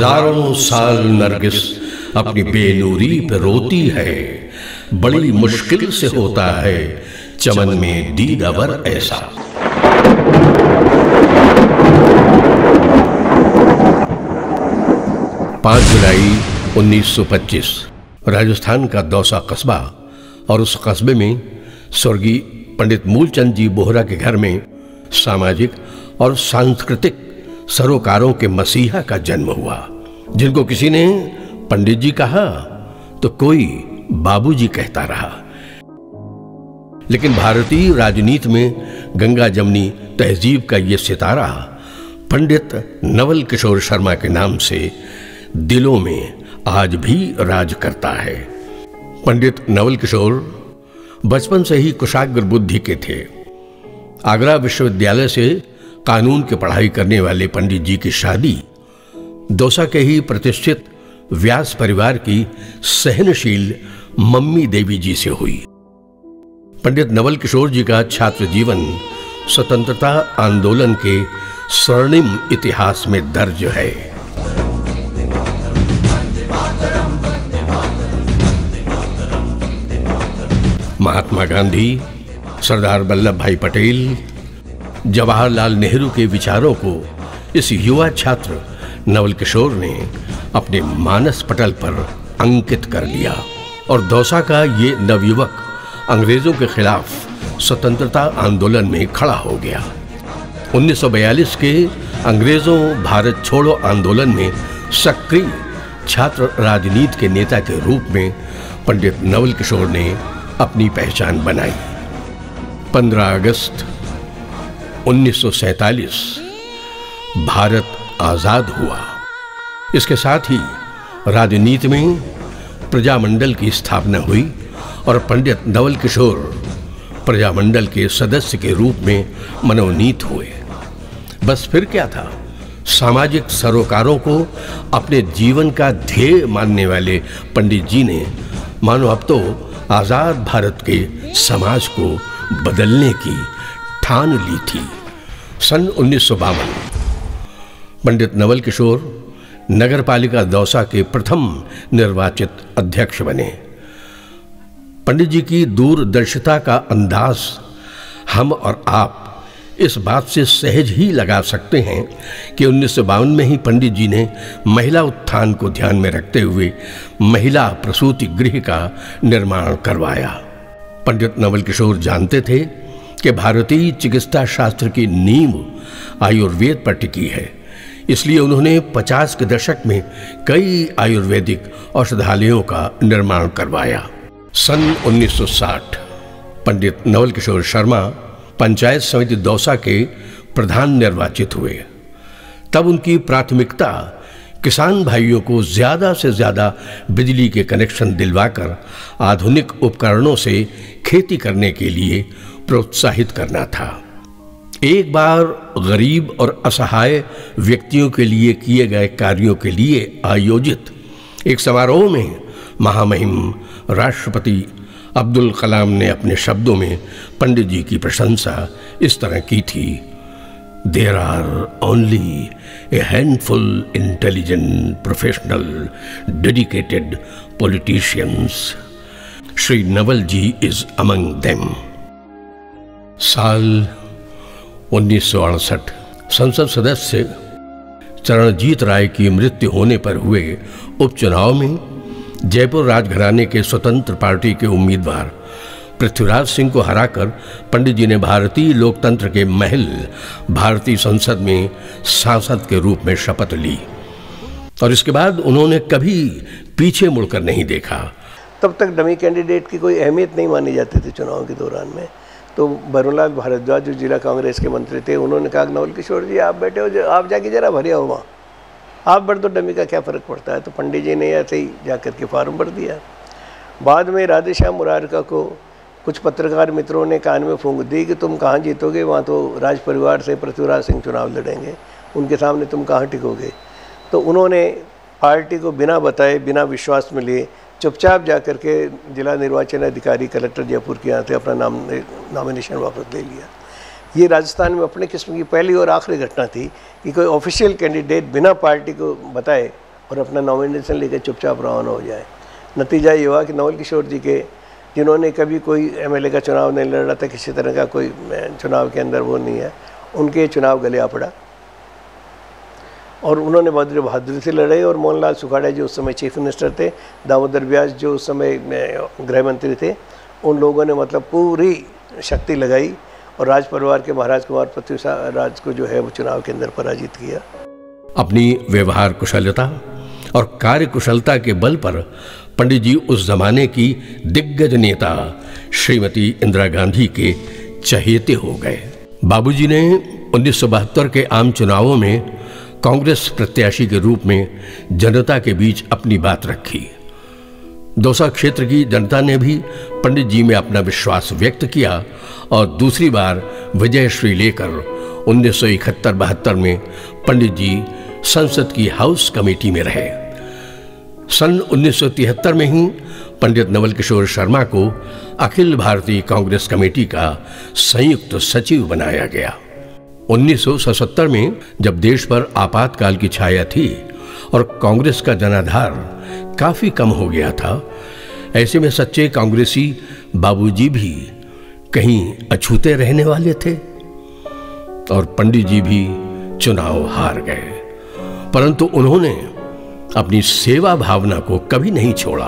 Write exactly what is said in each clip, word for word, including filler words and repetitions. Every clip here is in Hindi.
हजारों साल नरगिस अपनी बेनूरी पे रोती है, बड़ी मुश्किल से होता है चमन में दीदावर ऐसा। पाँच जुलाई उन्नीस सौ पच्चीस राजस्थान का दौसा कस्बा, और उस कस्बे में स्वर्गीय पंडित मूलचंद जी बोहरा के घर में सामाजिक और सांस्कृतिक सरोकारों के मसीहा का जन्म हुआ, जिनको किसी ने पंडित जी कहा तो कोई बाबूजी कहता रहा। लेकिन भारतीय राजनीति में गंगा जमनी तहजीब का ये सितारा पंडित नवल किशोर शर्मा के नाम से दिलों में आज भी राज करता है। पंडित नवल किशोर बचपन से ही कुशाग्र बुद्धि के थे। आगरा विश्वविद्यालय से कानून की पढ़ाई करने वाले पंडित जी की शादी दौसा के ही प्रतिष्ठित व्यास परिवार की सहनशील मम्मी देवी जी से हुई। पंडित नवल किशोर जी का छात्र जीवन स्वतंत्रता आंदोलन के स्वर्णिम इतिहास में दर्ज है। महात्मा गांधी, सरदार वल्लभ भाई पटेल, जवाहरलाल नेहरू के विचारों को इस युवा छात्र नवल किशोर ने अपने मानस पटल पर अंकित कर लिया, और दौसा का ये नवयुवक अंग्रेजों के खिलाफ स्वतंत्रता आंदोलन में खड़ा हो गया। उन्नीस सौ बयालीस के अंग्रेजों भारत छोड़ो आंदोलन में सक्रिय छात्र राजनीति के नेता के रूप में पंडित नवल किशोर ने अपनी पहचान बनाई। पंद्रह अगस्त उन्नीस सौ सैंतालीस भारत आजाद हुआ। इसके साथ ही राजनीति में प्रजामंडल की स्थापना हुई और पंडित नवल किशोर प्रजामंडल के सदस्य के रूप में मनोनीत हुए। बस फिर क्या था, सामाजिक सरोकारों को अपने जीवन का ध्येय मानने वाले पंडित जी ने मानो अब तो आजाद भारत के समाज को बदलने की ठान ली थी। सन उन्नीस सौ बावन पंडित नवल किशोर नगर पालिका दौसा के प्रथम निर्वाचित अध्यक्ष बने। पंडित जी की दूरदर्शिता का अंदाज हम और आप इस बात से सहज ही लगा सकते हैं कि उन्नीस सौ बावन में ही पंडित जी ने महिला उत्थान को ध्यान में रखते हुए महिला प्रसूति गृह का निर्माण करवाया। पंडित नवल किशोर जानते थे कि भारतीय चिकित्सा शास्त्र की नींव आयुर्वेद पर टिकी है, इसलिए उन्होंने पचास के दशक में कई आयुर्वेदिक औषधालयों का निर्माण करवाया। सन उन्नीस सौ साठ पंडित नवल किशोर शर्मा पंचायत समिति दौसा के प्रधान निर्वाचित हुए। तब उनकी प्राथमिकता किसान भाइयों को ज्यादा से ज्यादा बिजली के कनेक्शन दिलवाकर आधुनिक उपकरणों से खेती करने के लिए प्रोत्साहित करना था। एक बार गरीब और असहाय व्यक्तियों के लिए किए गए कार्यों के लिए आयोजित एक समारोह में महामहिम राष्ट्रपति अब्दुल कलाम ने अपने शब्दों में पंडित जी की प्रशंसा इस तरह की थी, there are only a handful intelligent professional dedicated politicians, Shri Naval ji is among them. साल उन्नीस सौ अड़सठ संसद सदस्य चरणजीत राय की मृत्यु होने पर हुए उपचुनाव में जयपुर राजघराने के स्वतंत्र पार्टी के उम्मीदवार पृथ्वीराज सिंह को हराकर पंडित जी ने भारतीय लोकतंत्र के महल भारतीय संसद में सांसद के रूप में शपथ ली, और इसके बाद उन्होंने कभी पीछे मुड़कर नहीं देखा। तब तक डमी कैंडिडेट की कोई अहमियत नहीं मानी जाती थी चुनाव के दौरान में। तो भरूलाल भारद्वाज जो जिला कांग्रेस के मंत्री थे, उन्होंने कहा नवल किशोर जी आप बैठे हो, आप जाके जरा भरे हो वहाँ, आप भर तो डमी का क्या फ़र्क पड़ता है। तो पंडित जी ने ऐसे ही जाकर के फार्म भर दिया। बाद में राधेश्याम मुरारका को कुछ पत्रकार मित्रों ने कान में फूंक दी कि तुम कहाँ जीतोगे, वहाँ तो राज परिवार से पृथ्वीराज सिंह चुनाव लड़ेंगे, उनके सामने तुम कहाँ टिकोगे। तो उन्होंने पार्टी को बिना बताए, बिना विश्वास में लिए चुपचाप जा कर के जिला निर्वाचन अधिकारी कलेक्टर जयपुर के यहाँ से अपना नाम नॉमिनेशन वापस ले लिया। ये राजस्थान में अपने किस्म की पहली और आखिरी घटना थी कि कोई ऑफिशियल कैंडिडेट बिना पार्टी को बताए और अपना नॉमिनेशन लेकर चुपचाप रवाना हो जाए। नतीजा ये हुआ कि नवल किशोर जी के, जिन्होंने कभी कोई एमएलए का चुनाव नहीं लड़ा था, किसी तरह का कोई चुनाव के अंदर वो नहीं है, उनके चुनाव गले आ पड़ा और उन्होंने बहादुर बहादुरी से लड़ाई। और मोहनलाल सुखाड़ा जो उस समय चीफ मिनिस्टर थे, दामोदर व्यास जो उस समय गृह मंत्री थे, उन लोगों ने मतलब पूरी शक्ति लगाई और राज परिवार के महाराज कुमार पृथ्वीराज को जो है वो चुनाव के अंदर पराजित किया। अपनी व्यवहार कुशलता और कार्य कुशलता के बल पर पंडित जी उस जमाने की दिग्गज नेता श्रीमती इंदिरा गांधी के चहेते हो गए। बाबूजी ने उन्नीस सौ बहत्तर के आम चुनावों में कांग्रेस प्रत्याशी के रूप में जनता के बीच अपनी बात रखी। दौसा क्षेत्र की जनता ने भी पंडित जी में अपना विश्वास व्यक्त किया और दूसरी बार विजयश्री लेकर उन्नीस सौ इकहत्तर बहत्तर में पंडित जी संसद की हाउस कमेटी में रहे। सन उन्नीस सौ तिहत्तर में ही पंडित नवल किशोर शर्मा को अखिल भारतीय कांग्रेस कमेटी का संयुक्त सचिव बनाया गया। उन्नीस सौ सतहत्तर में जब देश पर आपातकाल की छाया थी और कांग्रेस का जनाधार काफी कम हो गया था, ऐसे में सच्चे कांग्रेसी बाबूजी भी कहीं अछूते रहने वाले थे और पंडित जी भी चुनाव हार गए, परंतु उन्होंने अपनी सेवा भावना को कभी नहीं छोड़ा।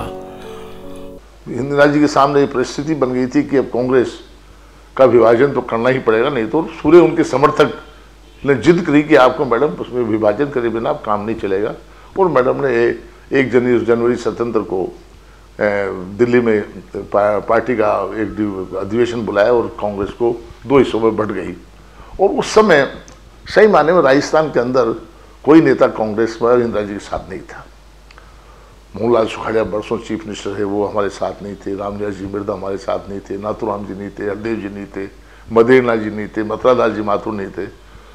इंदिरा जी के सामने ये परिस्थिति बन गई थी कि अब कांग्रेस का विभाजन तो करना ही पड़ेगा, नहीं तो सूर्य उनके समर्थक ने जिद करी कि आपको मैडम उसमें विभाजन करे बिना आप काम नहीं चलेगा। और मैडम ने एक जनवरी जनवरी स्वतंत्र को दिल्ली में पार्टी का एक अधिवेशन बुलाया और कांग्रेस को दो हिस्सों में बंट गई। और उस समय सही माने में राजस्थान के अंदर कोई नेता कांग्रेस में इंदिरा जी के साथ नहीं था। मोहनलाल सुखाड़ा बरसों चीफ मिनिस्टर है, वो हमारे साथ नहीं थे। रामनिवास जी मिर्दा हमारे साथ नहीं थे। नाथूराम जी नहीं थे। हरदेव जी नहीं थे। मदेरनाथ जी नहीं थे। मथुरादास जी माथुर नहीं थे।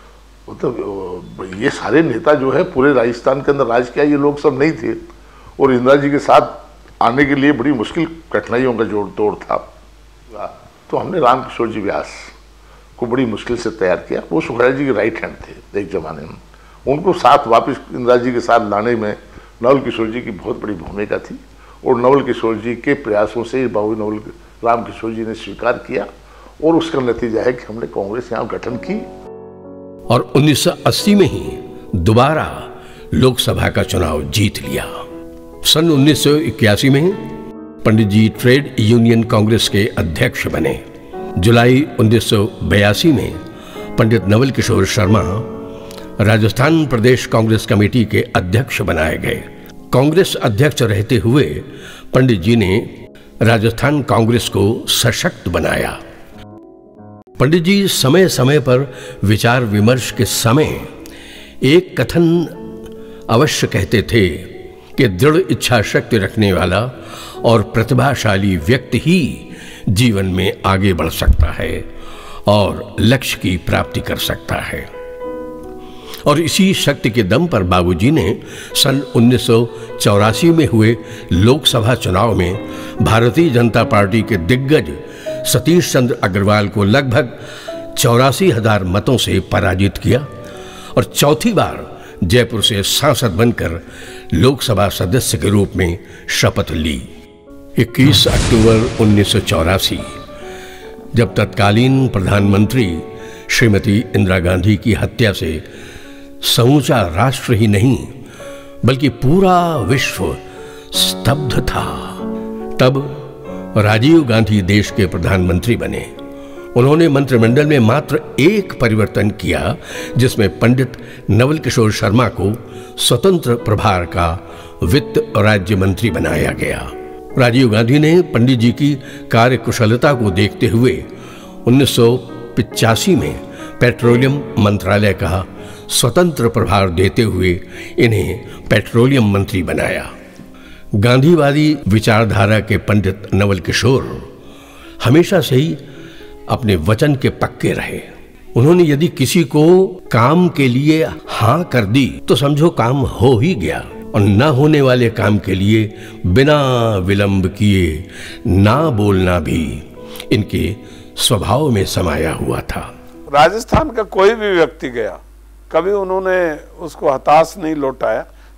तो ये सारे नेता जो है पूरे राजस्थान के अंदर राज किया, ये लोग सब नहीं थे। और इंदिरा जी के साथ आने के लिए बड़ी मुश्किल कठिनाइयों का जोड़ तोड़ था। तो हमने रामकिशोर जी व्यास को बड़ी मुश्किल से तैयार किया। वो सुखाड़ा जी के राइट हैंड थे एक जमाने में। उनको साथ वापस इंदिरा जी के साथ लाने में नवल किशोर जी की बहुत बड़ी भूमिका थी। और नवल किशोर जी के प्रयासों से बाबू नवल राम किशोर जी ने स्वीकार किया और उसका नतीजा है कि हमने कांग्रेस यहाँ गठन की। और उन्नीस सौ अस्सी में ही दोबारा लोकसभा का चुनाव जीत लिया। सन उन्नीस सौ इक्यासी में पंडित जी ट्रेड यूनियन कांग्रेस के अध्यक्ष बने। जुलाई उन्नीस सौ बयासी में पंडित नवल किशोर शर्मा राजस्थान प्रदेश कांग्रेस कमेटी के अध्यक्ष बनाए गए। कांग्रेस अध्यक्ष रहते हुए पंडित जी ने राजस्थान कांग्रेस को सशक्त बनाया। पंडित जी समय समय पर विचार विमर्श के समय एक कथन अवश्य कहते थे कि दृढ़ इच्छा शक्ति रखने वाला और प्रतिभाशाली व्यक्ति ही जीवन में आगे बढ़ सकता है और लक्ष्य की प्राप्ति कर सकता है। और इसी शक्ति के दम पर बाबूजी ने सन उन्नीस सौ चौरासी में हुए लोकसभा चुनाव में भारतीय जनता पार्टी के दिग्गज सतीश चंद्र अग्रवाल को लगभग चौरासी हजार मतों से पराजित किया और चौथी बार जयपुर से सांसद बनकर लोकसभा सदस्य के रूप में शपथ ली। इक्कीस अक्टूबर उन्नीस सौ चौरासी जब तत्कालीन प्रधानमंत्री श्रीमती इंदिरा गांधी की हत्या से समूचा राष्ट्र ही नहीं बल्कि पूरा विश्व स्तब्ध था, तब राजीव गांधी देश के प्रधानमंत्री बने। उन्होंने मंत्रिमंडल में मात्र एक परिवर्तन किया जिसमें पंडित नवल किशोर शर्मा को स्वतंत्र प्रभार का वित्त राज्य मंत्री बनाया गया। राजीव गांधी ने पंडित जी की कार्यकुशलता को देखते हुए उन्नीस सौ पिचासी में पेट्रोलियम मंत्रालय का स्वतंत्र प्रभार देते हुए इन्हें पेट्रोलियम मंत्री बनाया। गांधीवादी विचारधारा के पंडित नवल किशोर हमेशा से ही अपने वचन के पक्के रहे। उन्होंने यदि किसी को काम के लिए हाँ कर दी तो समझो काम हो ही गया, और न होने वाले काम के लिए बिना विलंब किए ना बोलना भी इनके स्वभाव में समाया हुआ था। राजस्थान का कोई भी व्यक्ति गया, कभी उन्होंने उसको हताश नहीं लौटाया,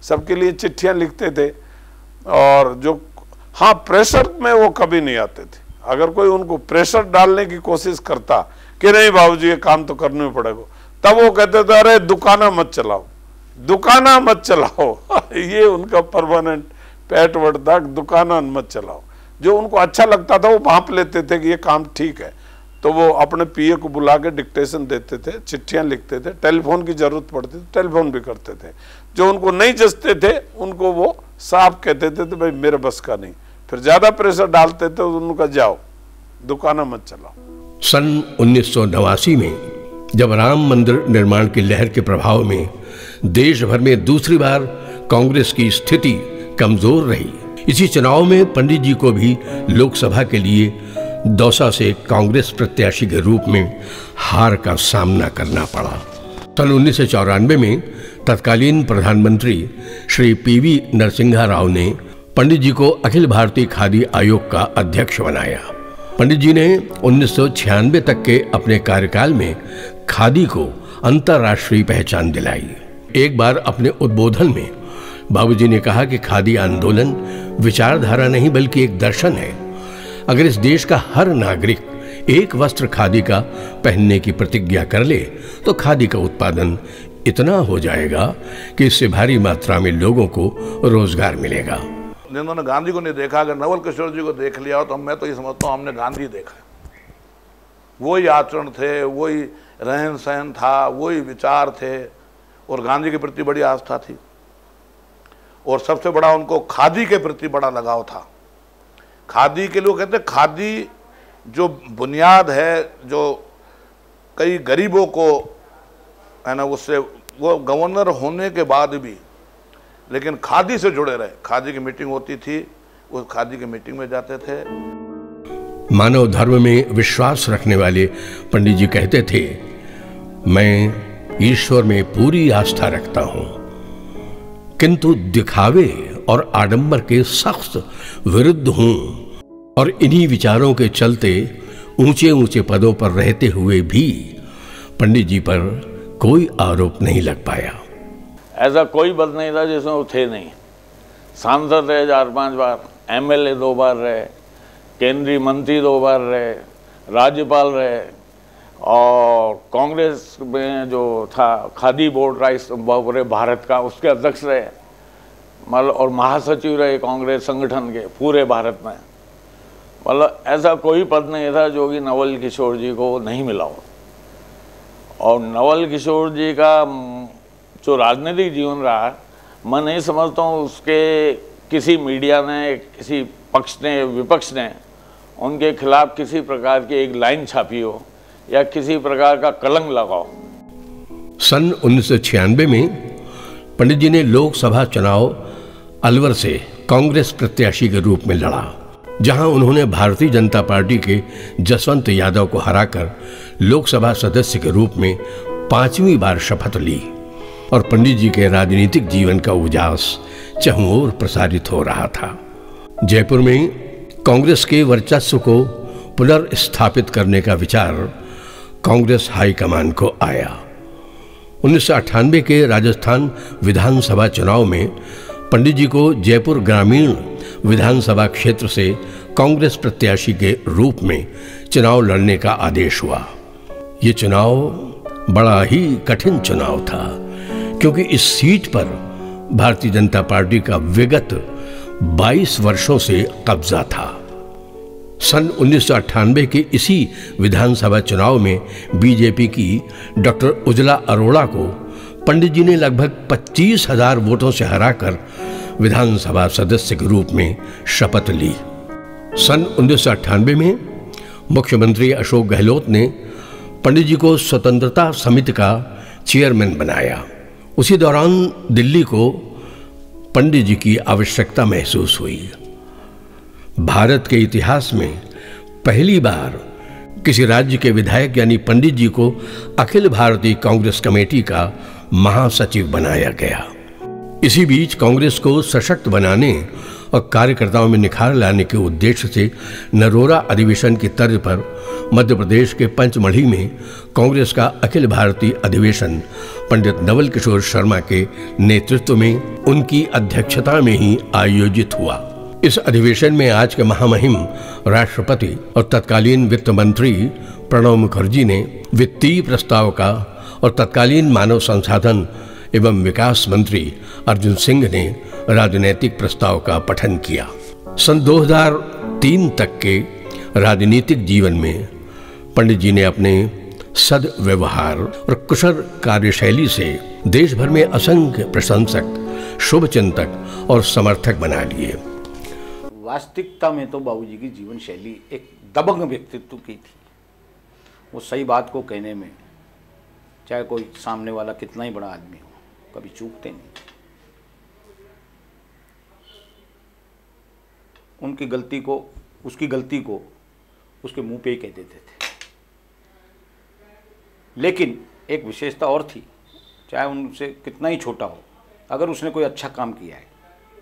सबके लिए चिट्ठियां लिखते थे। और जो हाँ, प्रेशर में वो कभी नहीं आते थे। अगर कोई उनको प्रेशर डालने की कोशिश करता कि नहीं बाबूजी ये काम तो करना ही पड़ेगा, तब वो कहते थे अरे दुकाना मत चलाओ, दुकाना मत चलाओ। ये उनका परमानेंट पैट वर्ड था, दुकाना मत चलाओ। जो उनको अच्छा लगता था वो भांप लेते थे कि ये काम ठीक है, तो वो अपने पीए को बुला के डिक्टेशन देते थे, चिट्ठियां लिखते थे। टेलीफोन की जरूरत पड़ती थी, टेलीफोन भी करते थे। जो उनको नहीं जचते थे उनको वो साफ कहते थे तो भाई मेरे बस का नहीं। फिर ज्यादा प्रेशर डालते थे उनका जाओ दुकाना मत चलाओ। सन उन्नीस सौ नवासी में जब राम मंदिर निर्माण की लहर के प्रभाव में देश भर में दूसरी बार कांग्रेस की स्थिति कमजोर रही, इसी चुनाव में पंडित जी को भी लोकसभा के लिए दौसा से कांग्रेस प्रत्याशी के रूप में हार का सामना करना पड़ा। सन उन्नीस सौ चौरानवे में तत्कालीन प्रधानमंत्री श्री पीवी नरसिम्हा राव ने पंडित जी को अखिल भारतीय खादी आयोग का अध्यक्ष बनाया। पंडित जी ने उन्नीस सौ छियानवे तक के अपने कार्यकाल में खादी को अंतर्राष्ट्रीय पहचान दिलाई। एक बार अपने उद्बोधन में बाबूजी ने कहा कि खादी आंदोलन विचारधारा नहीं बल्कि एक दर्शन है। अगर इस देश का हर नागरिक एक वस्त्र खादी का पहनने की प्रतिज्ञा कर ले तो खादी का उत्पादन इतना हो जाएगा कि इससे भारी मात्रा में लोगों को रोजगार मिलेगा। जिन्होंने गांधी को नहीं देखा, अगर नवल किशोर जी को देख लिया हो तो मैं तो ये समझता हूँ हमने गांधी देखा। वही आचरण थे, वही रहन सहन था, वही विचार थे और गांधी के प्रति बड़ी आस्था थी। और सबसे बड़ा उनको खादी के प्रति बड़ा लगाव था। खादी के लोग कहते हैं खादी जो बुनियाद है, जो कई गरीबों को है ना, उससे वो गवर्नर होने के बाद भी लेकिन खादी से जुड़े रहे। खादी की मीटिंग होती थी, उस खादी की मीटिंग में जाते थे। मानव धर्म में विश्वास रखने वाले पंडित जी कहते थे, मैं ईश्वर में पूरी आस्था रखता हूं, किंतु दिखावे और आडंबर के सख्त विरुद्ध हूं। और इन्हीं विचारों के चलते ऊंचे ऊंचे पदों पर रहते हुए भी पंडित जी पर कोई आरोप नहीं लग पाया। ऐसा कोई पद नहीं था जिसमें वो थे नहीं। सांसद रहे चार पांच बार, एमएलए दो बार रहे, केंद्रीय मंत्री दो बार रहे, राज्यपाल रहे और कांग्रेस में जो था खादी बोर्ड राइस पूरे भारत का उसके अध्यक्ष रहे, मतलब और महासचिव रहे कांग्रेस संगठन के पूरे भारत में। मतलब ऐसा कोई पद नहीं था जो कि नवल किशोर जी को नहीं मिला हो। और नवल किशोर जी का जो राजनीतिक जीवन रहा, मैं नहीं समझता हूँ उसके किसी मीडिया ने, किसी पक्ष ने, विपक्ष ने उनके खिलाफ किसी प्रकार की एक लाइन छापी हो या किसी प्रकार का कलंक लगाओ। सन उन्नीस सौ छियानवे में पंडित जी ने लोकसभा चुनाव अलवर से कांग्रेस प्रत्याशी के रूप में लड़ा, जहां उन्होंने भारतीय जनता पार्टी के जसवंत यादव को हराकर लोकसभा सदस्य के रूप में पांचवी बार शपथ ली। और पंडित जी के राजनीतिक जीवन का उजास चहुओर प्रसारित हो रहा था। जयपुर में कांग्रेस के वर्चस्व को पुनर्स्थापित करने का विचार कांग्रेस हाईकमान को आया। उन्नीस सौ अट्ठानवे के राजस्थान विधानसभा चुनाव में पंडित जी को जयपुर ग्रामीण विधानसभा क्षेत्र से कांग्रेस प्रत्याशी के रूप में चुनाव लड़ने का आदेश हुआ। ये चुनाव बड़ा ही कठिन चुनाव था, क्योंकि इस सीट पर भारतीय जनता पार्टी का विगत बाईस वर्षों से कब्जा था। सन उन्नीस सौ अट्ठानवे के इसी विधानसभा चुनाव में बीजेपी की डॉक्टर उजला अरोड़ा को पंडित जी ने लगभग पच्चीस हजार वोटों से हराकर विधानसभा सदस्य के रूप में शपथ ली। सन उन्नीस सौ अट्ठानवे में मुख्यमंत्री अशोक गहलोत ने पंडित जी को स्वतंत्रता समिति का चेयरमैन बनाया। उसी दौरान दिल्ली को पंडित जी की आवश्यकता महसूस हुई। भारत के इतिहास में पहली बार किसी राज्य के विधायक यानी पंडित जी को अखिल भारतीय कांग्रेस कमेटी का महासचिव बनाया गया। इसी बीच कांग्रेस को सशक्त बनाने और कार्यकर्ताओं में निखार लाने के उद्देश्य से नरोरा अधिवेशन की तर्ज पर मध्य प्रदेश के पंचमढ़ी में कांग्रेस का अखिल भारतीय अधिवेशन पंडित नवल किशोर शर्मा के नेतृत्व में उनकी अध्यक्षता में ही आयोजित हुआ। इस अधिवेशन में आज के महामहिम राष्ट्रपति और तत्कालीन वित्त मंत्री प्रणब मुखर्जी ने वित्तीय प्रस्ताव का और तत्कालीन मानव संसाधन एवं विकास मंत्री अर्जुन सिंह ने राजनीतिक प्रस्ताव का पठन किया। सन दो हज़ार तीन तक के राजनीतिक जीवन में पंडित जी ने अपने सद्व्यवहार और कुशल कार्यशैली से देश भर में असंख्य प्रशंसक, शुभचिंतक और समर्थक बना लिए। वास्तविकता में तो बाबूजी की जीवन शैली एक दबंग व्यक्तित्व की थी। वो सही बात को कहने में चाहे कोई सामने वाला कितना ही बड़ा आदमी हो, कभी चूकते नहीं। उनकी गलती को, उसकी गलती को उसके मुंह पे ही कह देते थे। लेकिन एक विशेषता और थी, चाहे उनसे कितना ही छोटा हो, अगर उसने कोई अच्छा काम किया है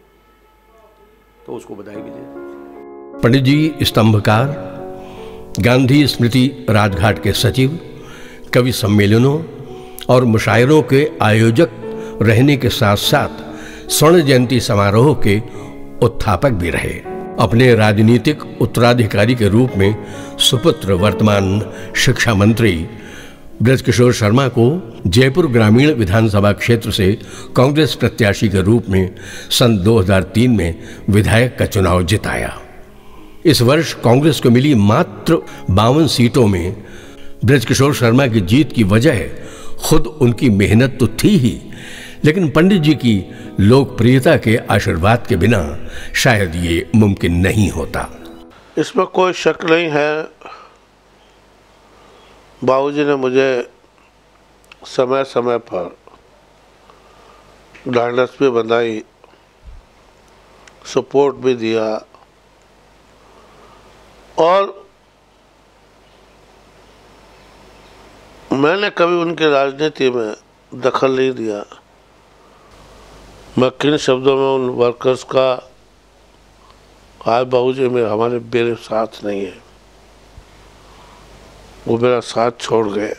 तो उसको बधाई भी देते। पंडित जी स्तंभकार, गांधी स्मृति राजघाट के सचिव, कवि सम्मेलनों और मुशायरों के आयोजक रहने के साथ साथ स्वर्ण जयंती समारोह के उत्थापक भी रहे। अपने राजनीतिक उत्तराधिकारी के रूप में सुपुत्र वर्तमान शिक्षा मंत्री ब्रजकिशोर शर्मा को जयपुर ग्रामीण विधानसभा क्षेत्र से कांग्रेस प्रत्याशी के रूप में सन दो हज़ार तीन में विधायक का चुनाव जिताया। इस वर्ष कांग्रेस को मिली मात्र बावन सीटों में ब्रजकिशोर शर्मा की जीत की वजह खुद उनकी मेहनत तो थी ही, लेकिन पंडित जी की लोकप्रियता के आशीर्वाद के बिना शायद ये मुमकिन नहीं होता। इसमें कोई शक नहीं है, बाबूजी ने मुझे समय समय पर ढांढस भी बंधाई, सपोर्ट भी दिया और मैंने कभी उनकी राजनीति में दखल नहीं दिया। मैं किन शब्दों में उन वर्कर्स का आज बाबूजी में हमारे मेरे साथ नहीं है, वो मेरा साथ छोड़ गए।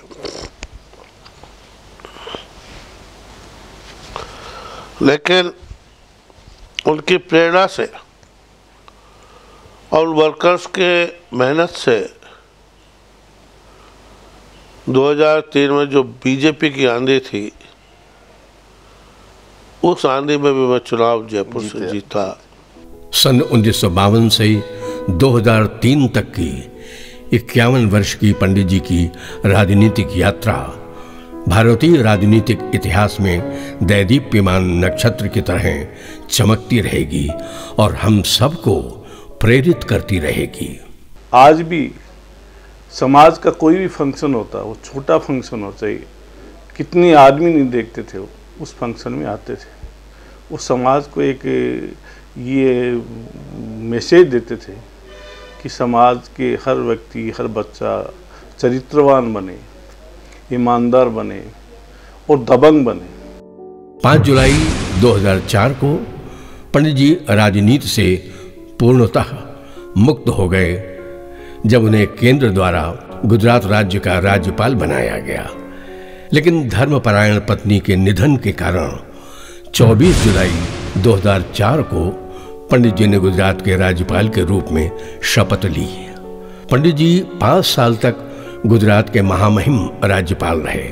लेकिन उनकी प्रेरणा से और वर्कर्स के मेहनत से दो हज़ार तीन में जो बीजेपी की आंधी थी, उस आंधी में भी मैं चुनाव जयपुर से जीता। सन उन्नीस सौ बावन से दो हज़ार तीन तक की इक्यावन वर्ष की पंडित जी की राजनीतिक यात्रा भारतीय राजनीतिक इतिहास में दैदीप्यमान नक्षत्र की तरह चमकती रहेगी और हम सबको प्रेरित करती रहेगी। आज भी समाज का कोई भी फंक्शन होता, वो छोटा फंक्शन हो चाहिए, कितनी आदमी नहीं देखते थे, वो उस फंक्शन में आते थे। वो समाज को एक ये मैसेज देते थे कि समाज के हर व्यक्ति, हर बच्चा चरित्रवान बने, ईमानदार बने और दबंग बने। पाँच जुलाई दो हज़ार चार को पंडित जी राजनीति से पूर्णतः मुक्त हो गए, जब उन्हें केंद्र द्वारा गुजरात राज्य का राज्यपाल बनाया गया। लेकिन धर्मपरायण पत्नी के निधन के कारण चौबीस जुलाई दो हज़ार चार को पंडित जी ने गुजरात के राज्यपाल के रूप में शपथ ली। पंडित जी पाँच साल तक गुजरात के महामहिम राज्यपाल रहे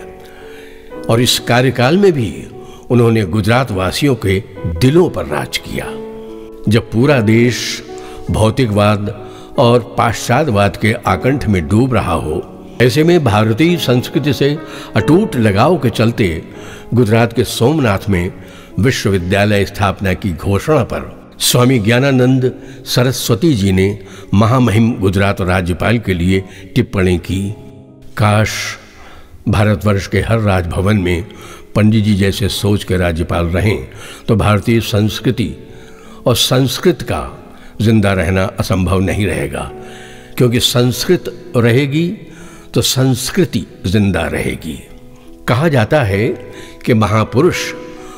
और इस कार्यकाल में भी उन्होंने गुजरात वासियों के दिलों पर राज किया। जब पूरा देश भौतिकवाद और पाश्चात्यवाद के आकंठ में डूब रहा हो, ऐसे में भारतीय संस्कृति से अटूट लगाव के चलते गुजरात के सोमनाथ में विश्वविद्यालय स्थापना की घोषणा पर स्वामी ज्ञानानंद सरस्वती जी ने महामहिम गुजरात राज्यपाल के लिए टिप्पणी की, काश भारतवर्ष के हर राजभवन में पंडित जी जैसे सोच के राज्यपाल रहें तो भारतीय संस्कृति और संस्कृत का जिंदा रहना असंभव नहीं रहेगा, क्योंकि संस्कृत रहेगी तो संस्कृति जिंदा रहेगी। कहा जाता है कि महापुरुष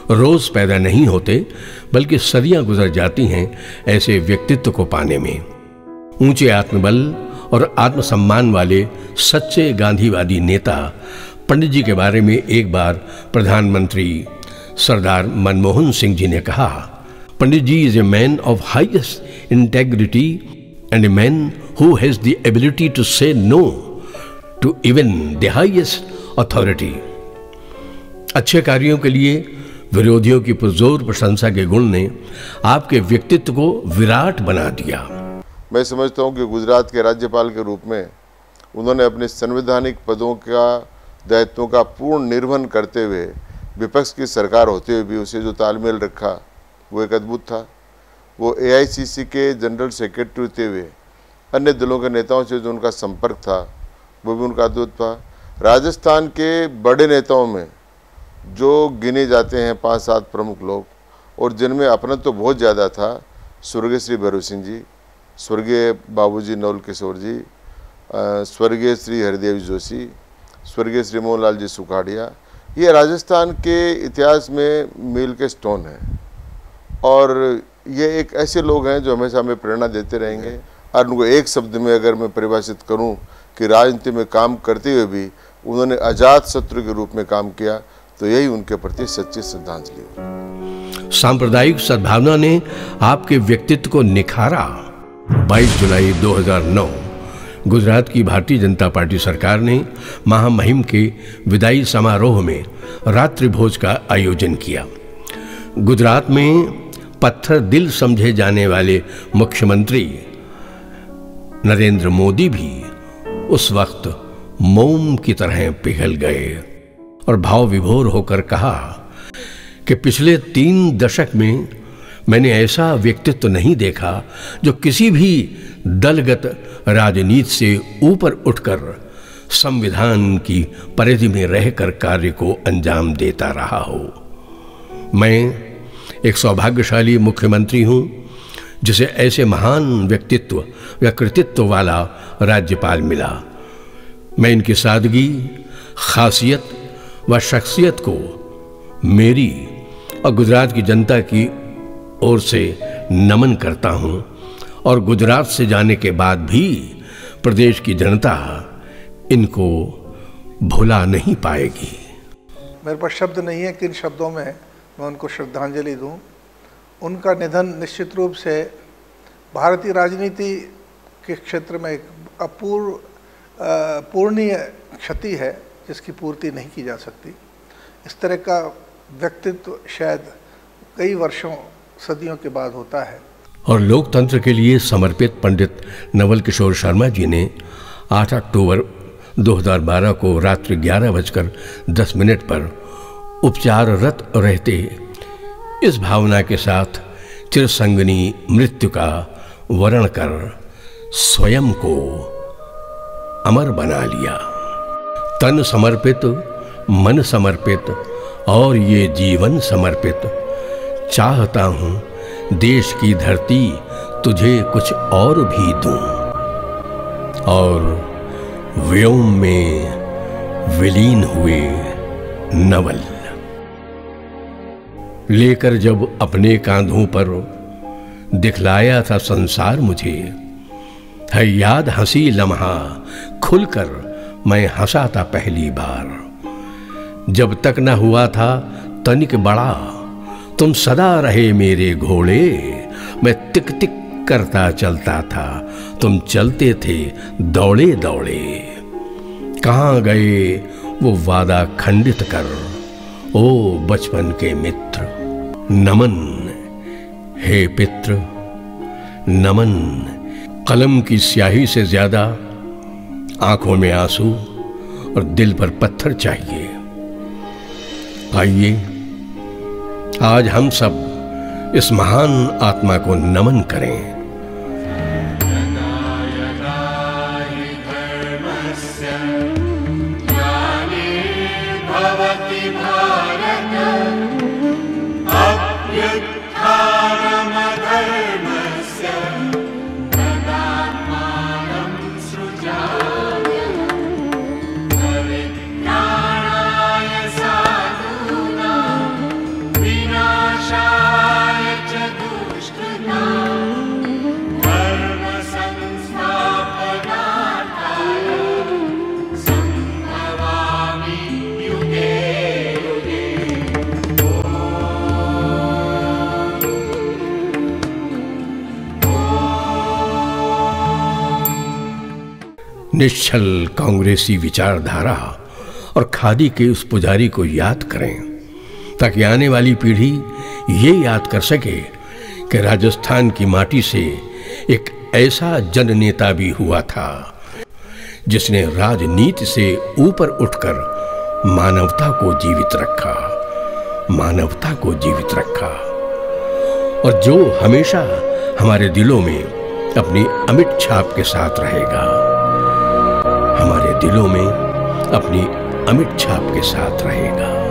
रोज पैदा नहीं होते, बल्कि सदियां गुजर जाती हैं ऐसे व्यक्तित्व को पाने में। ऊंचे आत्मबल और आत्मसम्मान वाले सच्चे गांधीवादी नेता पंडित जी के बारे में एक बार प्रधानमंत्री सरदार मनमोहन सिंह जी ने कहा, Pandit ji is a man of highest integrity and a man who has the ability to say no to even the highest authority. अच्छे कार्यों के लिए विरोधियों की पुरजोर प्रशंसा के गुण ने आपके व्यक्तित्व को विराट बना दिया। मैं समझता हूं कि गुजरात के राज्यपाल के रूप में उन्होंने अपने संवैधानिक पदों का दायित्वों का पूर्ण निर्वहन करते हुए विपक्ष की सरकार होते हुए भी उसे जो तालमेल रखा वो एक अद्भुत था। वो ए आई सी सी के जनरल सेक्रेटरी होते हुए अन्य दलों के नेताओं से जो उनका संपर्क था वो भी उनका अद्भुत था। राजस्थान के बड़े नेताओं में जो गिने जाते हैं पांच सात प्रमुख लोग और जिनमें अपना तो बहुत ज़्यादा था, स्वर्गीय श्री भैरव सिंह जी, स्वर्गीय बाबूजी नवल किशोर जी, स्वर्गीय श्री हरिदेव जोशी, स्वर्गीय श्री मोहनलाल जी सुखाड़िया, ये राजस्थान के इतिहास में मील के स्टोन हैं और ये एक ऐसे लोग हैं जो हमेशा हमें प्रेरणा देते रहेंगे। और उनको एक शब्द में अगर मैं परिभाषित करूं कि राजनीति में काम करते हुए भी उन्होंने अजात शत्रु के रूप में काम किया, तो यही उनके प्रति सच्ची श्रद्धांजलि। सांप्रदायिक सद्भावना ने आपके व्यक्तित्व को निखारा। बाईस जुलाई दो हज़ार नौ गुजरात की भारतीय जनता पार्टी सरकार ने महामहिम के विदाई समारोह में रात्रि भोज का आयोजन किया। गुजरात में पत्थर दिल समझे जाने वाले मुख्यमंत्री नरेंद्र मोदी भी उस वक्त मोम की तरह पिघल गए और भाव विभोर होकर कहा कि पिछले तीन दशक में मैंने ऐसा व्यक्तित्व नहीं देखा जो किसी भी दलगत राजनीति से ऊपर उठकर संविधान की परिधि में रहकर कार्य को अंजाम देता रहा हो। मैं एक सौभाग्यशाली मुख्यमंत्री हूं जिसे ऐसे महान व्यक्तित्व या कृतित्व वाला राज्यपाल मिला। मैं इनकी सादगी, खासियत व शख्सियत को मेरी और गुजरात की जनता की ओर से नमन करता हूं और गुजरात से जाने के बाद भी प्रदेश की जनता इनको भुला नहीं पाएगी। मेरे पास शब्द नहीं है किन शब्दों में मैं उनको श्रद्धांजलि दूं। उनका निधन निश्चित रूप से भारतीय राजनीति के क्षेत्र में एक अपूर्व पूर्णीय क्षति है जिसकी पूर्ति नहीं की जा सकती। इस तरह का व्यक्तित्व शायद कई वर्षों सदियों के बाद होता है। और लोकतंत्र के लिए समर्पित पंडित नवल किशोर शर्मा जी ने आठ अक्टूबर दो हज़ार बारह को रात्रि ग्यारह बजकर दस मिनट पर उपचाररत रहते इस भावना के साथ चिरसंगनी मृत्यु का वर्ण कर स्वयं को अमर बना लिया। तन समर्पित, मन समर्पित और ये जीवन समर्पित, चाहता हूं देश की धरती तुझे कुछ और भी दूं। और व्योम में विलीन हुए नवल लेकर जब अपने कांधों पर दिखलाया था संसार मुझे, है याद हंसी लम्हा खुलकर मैं हंसा था पहली बार। जब तक न हुआ था तनिक बड़ा, तुम सदा रहे मेरे घोड़े, मैं टिक टिक करता चलता था, तुम चलते थे दौड़े दौड़े। कहाँ गए वो वादा खंडित कर, ओ बचपन के मित्र। नमन हे पित्र नमन। कलम की स्याही से ज्यादा आंखों में आंसू और दिल पर पत्थर चाहिए। आइए आज हम सब इस महान आत्मा को नमन करें। We निश्चल कांग्रेसी विचारधारा और खादी के उस पुजारी को याद करें, ताकि आने वाली पीढ़ी ये याद कर सके कि राजस्थान की माटी से एक ऐसा जननेता भी हुआ था जिसने राजनीति से ऊपर उठकर मानवता को जीवित रखा, मानवता को जीवित रखा, और जो हमेशा हमारे दिलों में अपनी अमिट छाप के साथ रहेगा, हमारे दिलों में अपनी अमिट छाप के साथ रहेगा।